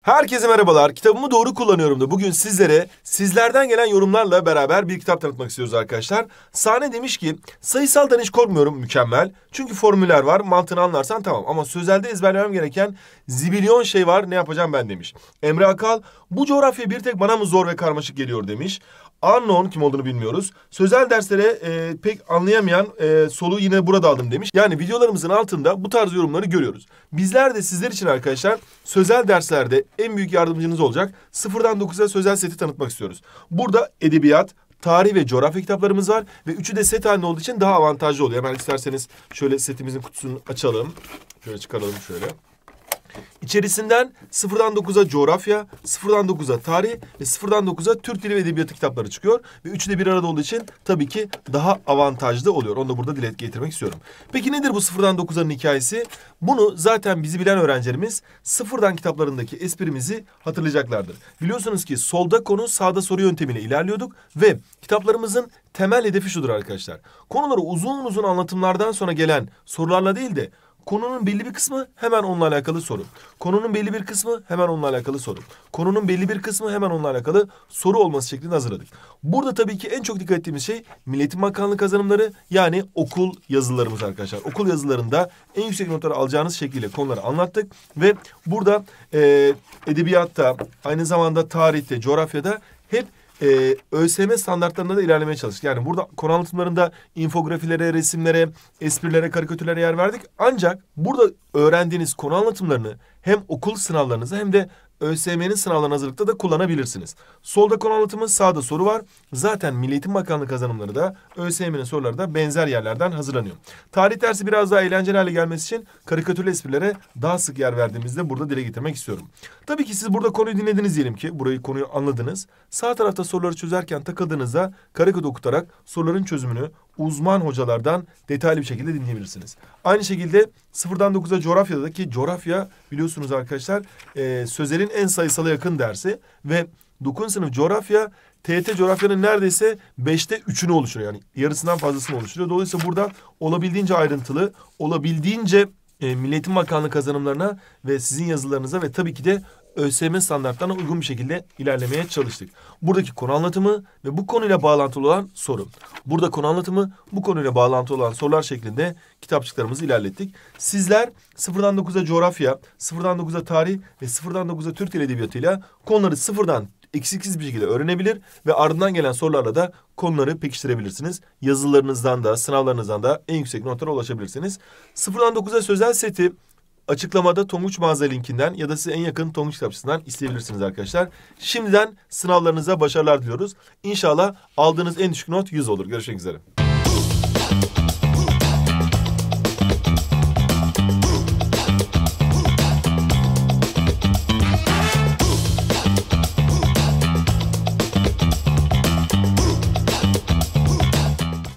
Herkese merhabalar. Kitabımı doğru kullanıyorum da bugün sizlere sizlerden gelen yorumlarla beraber bir kitap tanıtmak istiyoruz arkadaşlar. Sahne demiş ki sayısaldan hiç korkmuyorum, mükemmel. Çünkü formüller var, mantığını anlarsan tamam. Ama sözelde ezberlemem gereken zibilyon şey var, ne yapacağım ben demiş. Emre Akal, bu coğrafya bir tek bana mı zor ve karmaşık geliyor demiş. Unknown, kim olduğunu bilmiyoruz. Sözel derslere pek anlayamayan soluğu yine burada aldım demiş. Yani videolarımızın altında bu tarz yorumları görüyoruz. Bizler de sizler için arkadaşlar sözel derslerde en büyük yardımcınız olacak 0'dan 9'a sözel seti tanıtmak istiyoruz. Burada edebiyat, tarih ve coğrafya kitaplarımız var ve üçü de set halinde olduğu için daha avantajlı oluyor. Hemen isterseniz şöyle setimizin kutusunu açalım. Şöyle çıkaralım şöyle. İçerisinden 0'dan 9'a coğrafya, 0'dan 9'a tarih ve 0'dan 9'a Türk Dili ve Edebiyatı kitapları çıkıyor. Ve üçü de bir arada olduğu için tabii ki daha avantajlı oluyor. Onu da burada dile getirmek istiyorum. Peki nedir bu 0'dan 9'ların hikayesi? Bunu zaten bizi bilen öğrencilerimiz 0'dan kitaplarındaki esprimizi hatırlayacaklardır. Biliyorsunuz ki solda konu sağda soru yöntemiyle ilerliyorduk ve kitaplarımızın temel hedefi şudur arkadaşlar. Konuları uzun uzun anlatımlardan sonra gelen sorularla değil de konunun belli bir kısmı hemen onunla alakalı soru. Konunun belli bir kısmı hemen onunla alakalı soru. Konunun belli bir kısmı hemen onunla alakalı soru olması şeklinde hazırladık. Burada tabii ki en çok dikkat ettiğimiz şey Milli Eğitim Bakanlığı kazanımları, yani okul yazılarımız arkadaşlar. Okul yazılarında en yüksek notları alacağınız şekilde konuları anlattık ve burada edebiyatta, aynı zamanda tarihte, coğrafyada hep ÖSYM standartlarında da ilerlemeye çalıştık. Yani burada konu anlatımlarında infografilere, resimlere, esprilere, karikatürlere yer verdik. Ancak burada öğrendiğiniz konu anlatımlarını hem okul sınavlarınızda hem de ÖSYM'nin sınavlarına hazırlıkta da kullanabilirsiniz. Solda konu anlatımı, sağda soru var. Zaten Milli Eğitim Bakanlığı kazanımları da ÖSYM'nin soruları da benzer yerlerden hazırlanıyor. Tarih dersi biraz daha eğlenceli hale gelmesi için karikatürlü esprilere daha sık yer verdiğimizde burada dile getirmek istiyorum. Tabii ki siz burada konuyu dinlediniz diyelim ki. Konuyu anladınız. Sağ tarafta soruları çözerken takıldığınızda karikatür okutarak soruların çözümünü uzman hocalardan detaylı bir şekilde dinleyebilirsiniz. Aynı şekilde 0'dan 9'a coğrafyadaki coğrafya biliyorsunuz arkadaşlar sözelin en sayısala yakın dersi ve 9. sınıf coğrafya TYT coğrafyanın neredeyse 5'te 3'ünü oluşturuyor. Yani yarısından fazlasını oluşturuyor. Dolayısıyla burada olabildiğince ayrıntılı, olabildiğince Milli Eğitim Bakanlığı kazanımlarına ve sizin yazılarınıza ve tabii ki de ÖSYM standartlarına uygun bir şekilde ilerlemeye çalıştık. Buradaki konu anlatımı ve bu konuyla bağlantılı olan soru. Burada konu anlatımı, bu konuyla bağlantılı olan sorular şeklinde kitapçıklarımızı ilerlettik. Sizler 0'dan 9'a coğrafya, 0'dan 9'a tarih ve 0'dan 9'a Türk Dili Edebiyatı'yla konuları sıfırdan eksiksiz bir şekilde öğrenebilir ve ardından gelen sorularla da konuları pekiştirebilirsiniz. Yazılarınızdan da, sınavlarınızdan da en yüksek notlara ulaşabilirsiniz. 0'dan 9'a sözel seti açıklamada Tonguç mağaza linkinden ya da size en yakın Tonguç kitapçısından isteyebilirsiniz arkadaşlar. Şimdiden sınavlarınıza başarılar diliyoruz. İnşallah aldığınız en düşük not 100 olur. Görüşmek üzere.